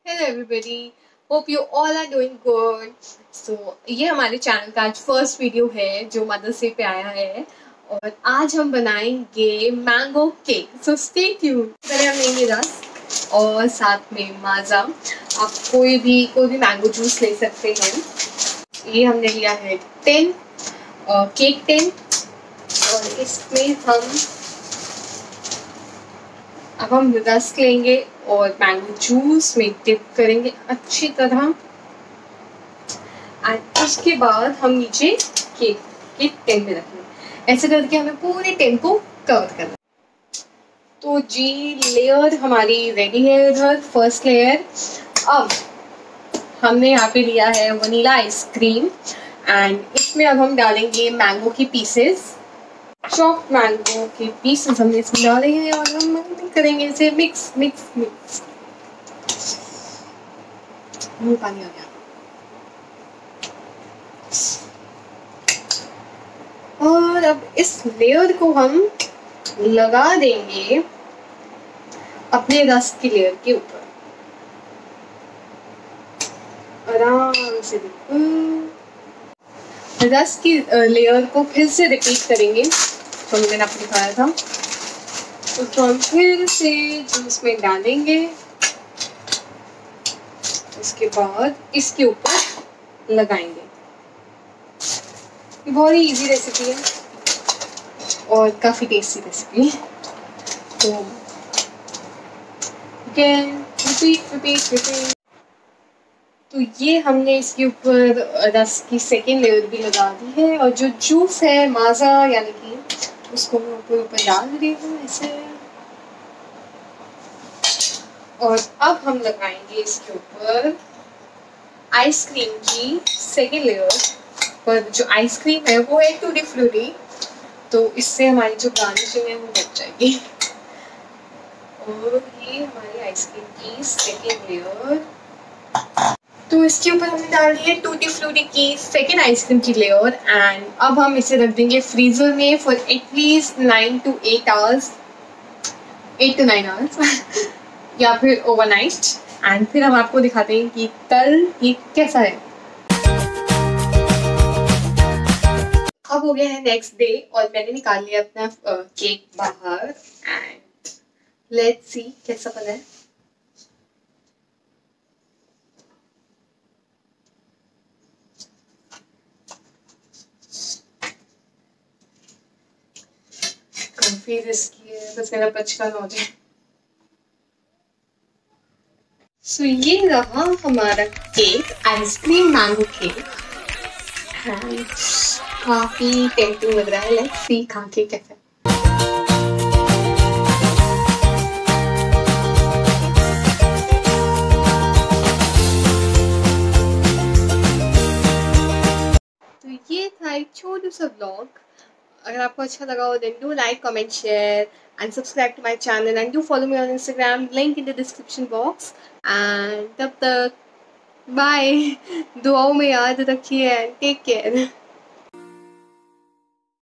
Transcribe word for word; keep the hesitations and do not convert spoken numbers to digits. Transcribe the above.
Hello everybody, hope you all are doing good. So ये हमारे channel का आज फर्स्ट वीडियो है जो मदर्स डे पे आया है और आज हम बनाएंगे mango cake. So stay tune. पहले हम लेंगे रस और साथ में माजा। आप कोई भी कोई भी मैंगो जूस ले सकते हैं। ये हमने लिया है टेन केक टेन और इसमें हम अब हम रस लेंगे और मैंगो जूस में डिप करेंगे अच्छी तरह एंड उसके बाद हम नीचे केक के टेन में रखेंगे। ऐसे करके हमें पूरे टेन को कवर करना। तो जी लेयर हमारी रेडी है। इधर फर्स्ट लेयर। अब हमने यहाँ पे लिया है वनीला आइसक्रीम एंड इसमें अब हम डालेंगे मैंगो की पीसेस। चॉप मैंगो के पीसेस हमने इसमें डाले हैं और हम करेंगे इसे मिक्स मिक्स मिक्स। मुंह पानी आ गया। और अब इस लेयर को हम लगा देंगे अपने रस की लेयर के ऊपर आराम से। रस की लेयर को फिर से रिपीट करेंगे तो मैंने आपको दिखाया था। उसको हम फिर से जूस में डालेंगे। उसके बाद इसके ऊपर लगाएंगे। ये बहुत ही इजी रेसिपी है और काफ़ी टेस्टी रेसिपी है। तो अगेन रिपीट रिपीट रिपीट। तो ये हमने इसके ऊपर रस की सेकेंड लेयर भी लगा दी है और जो जूस है माजा यानी कि उसको मैं ऊपर ऊपर डाल रही हूँ ऐसे। और अब हम लगाएंगे इसके ऊपर आइसक्रीम की सेकेंड लेयर। पर जो आइसक्रीम है वो है टूटी फ्रूटी, तो इससे हमारी जो गार्निशिंग है वो बच जाएगी। और ये हमारी आइसक्रीम की सेकेंड लेयर। तो इसके ऊपर हमने डाल दी है टूटी फ्रूटी की सेकेंड आइसक्रीम की लेयर एंड अब हम इसे रख देंगे फ्रीजर में for at least nine to eight hours eight to nine hours या फिर ओवरनाइट। एंड फिर हम आपको दिखाते हैं कि कल ये कैसा है। अब हो गया है नेक्स्ट डे और मैंने निकाल लिया अपना केक बाहर एंड लेट्स सी कैसा बना है। काफी रिस्की है, बस मेरा बचका ना हो जाए। सो ये रहा हमारा cake, ice cream mango cake and काफी टेम्पटिंग लग रहा है। लेट्स सी खा के कैसा है। तो ये था एक छोटा सा व्लॉग। अगर आपको अच्छा लगा हो then do like comment share and subscribe to my channel and do follow me on Instagram, link in the description box. And तब तक बाय। दुआओं में याद रखिए एंड टेक केयर।